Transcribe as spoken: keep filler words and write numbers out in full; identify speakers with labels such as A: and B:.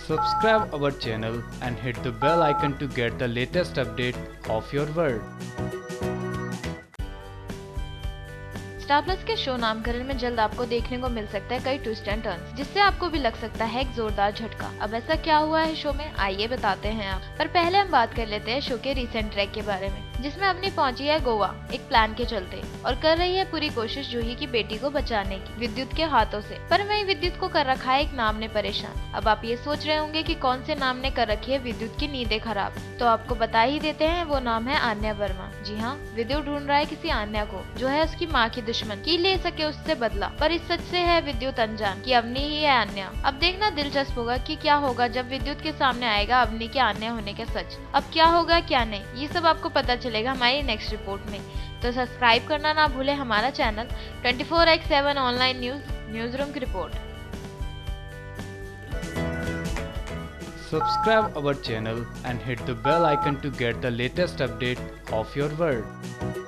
A: Subscribe our channel and hit the bell icon to get the latest update of your world.
B: Star Plus के show Naamkaran में जल्द आपको देखने को मिल सकता है कई ट्विस्ट एंड टर्न्स, जिससे आपको भी लग सकता है एक जोरदार झटका। अब ऐसा क्या हुआ है शो में, आइए बताते हैं आप। पर पहले हम बात कर लेते हैं शो के रिसेंट ट्रैक के बारे में, जिसमें अपनी पहुंची है गोवा एक प्लान के चलते और कर रही है पूरी कोशिश जूही की बेटी को बचाने की विद्युत के हाथों से। पर वही विद्युत को कर रखा है एक नाम ने परेशान। अब आप ये सोच रहे होंगे कि कौन से नाम ने कर रखी है विद्युत की नींदें खराब, तो आपको बता ही देते हैं, वो नाम है आन्या वर्मा। जी हाँ, विद्युत ढूंढ रहा है किसी आन्या को जो है उसकी माँ की दुश्मन, की ले सके उससे बदला। पर इस सच से है विद्युत अनजान कि अवनी ही है आन्या। अब देखना दिलचस्प होगा कि क्या होगा जब विद्युत के सामने आएगा अवनी के आन्या होने का सच। अब क्या होगा क्या नहीं, ये सब आपको पता चलेगा हमारी नेक्स्ट रिपोर्ट में। तो सब्सक्राइब करना ना भूले हमारा channel twenty four by seven online news news room की रिपोर्ट।
A: Subscribe our channel and hit the bell icon to get the latest update of your world.